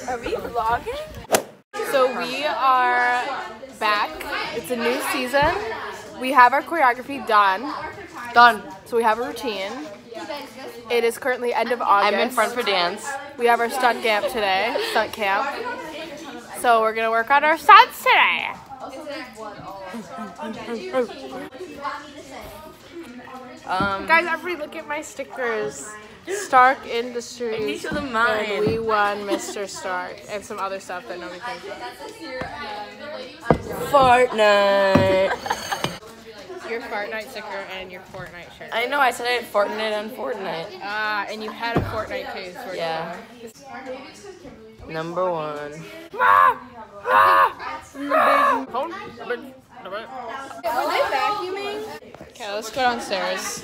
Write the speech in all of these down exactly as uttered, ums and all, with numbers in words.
Are we vlogging? So we are back. It's a new season. We have our choreography done. Done. So we have a routine. It is currently end of August. I'm in front for dance. We have our stunt camp today. Stunt camp. So we're gonna work on our stunts today. Um, Guys, everybody look at my stickers. Stark Industries. These are the mine. And we won Mister Stark and some other stuff that nobody thinks of. Fortnite. Your Fortnite sticker and your Fortnite shirt. I know. I said I had Fortnite on Fortnite. Ah, and you had a Fortnite case. Yeah. Number one. Were they vacuuming? Okay, let's go downstairs.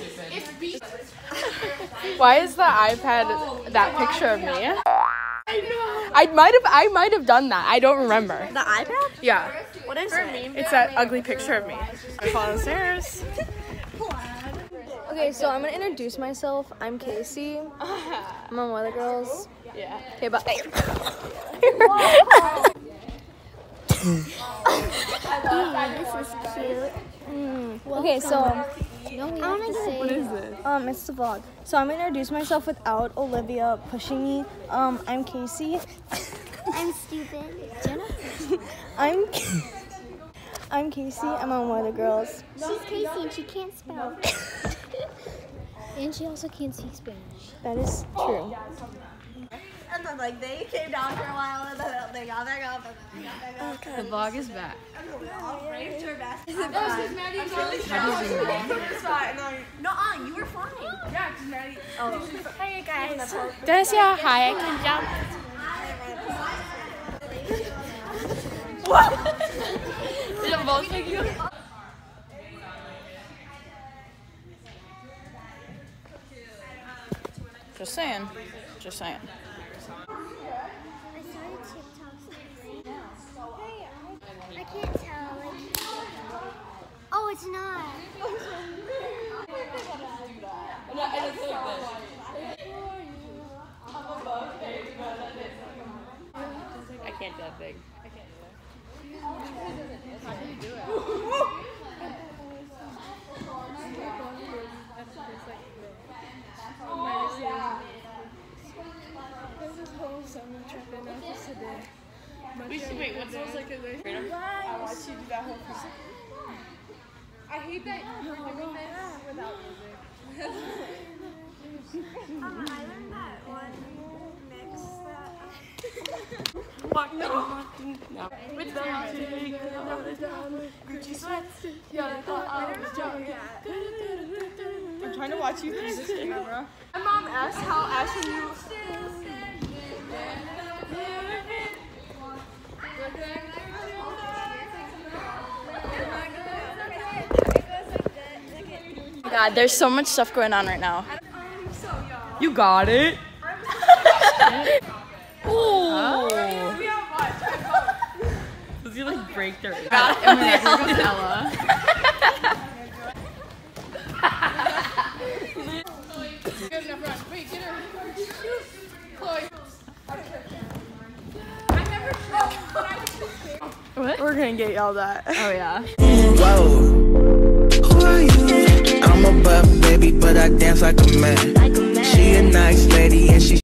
Why is the iPad that picture of me? I know. I might have I might have done that. I don't remember. The iPad? Yeah. What is it? It's that ugly picture of me. I fall downstairs. Okay, so I'm gonna introduce myself. I'm Casey. I'm on Weather Girls. Yeah. Okay, bye. This is cute. Mm. Okay, so No, we have to say. What is this? um, it's the vlog. So I'm gonna introduce myself without Olivia pushing me. Um, I'm Casey. I'm stupid. Jenna? I'm I'm Casey. I'm on Weather Girls. She's Casey and she can't spell. And she also can't speak Spanish. That is true. And then like they came down for a while and then they got back up and then they got back up. The vlog is back. All right, your best. Is it because Maddie's really strong? No, uh, you were fine. Yeah, because Maddie. Oh. Hey guys. Does your hi I can jump? What? Did it both take you? Just saying. Just saying. I started TikToks. I can't tell. Like, oh, it's not. I can't do that big. I can't do that. We should wait. What smells like a nice? I watched you do that whole thing. I hate that you're doing this without music. Um, I learned that one mix that. What? No. No. With the Gucci sweats. Yeah, I'm trying to watch you through this camera. My mom asked how Ash and you. God, there's so much stuff going on right now. You got it. Oh. Does he like break their? Got it. Oh my God, here goes Ella. Wait, get her. Chloe. What? We're gonna get yelled at. Oh yeah. Whoa, who are you? I'm a buff baby, but I dance like a man. She a nice lady and she